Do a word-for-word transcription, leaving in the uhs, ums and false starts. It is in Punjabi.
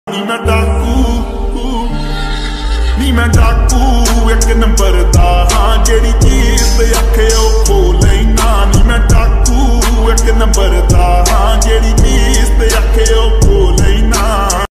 नी मैं डाकू नी मैं डाकू एक नंबर दा हाँ जेड़ी चीज आखे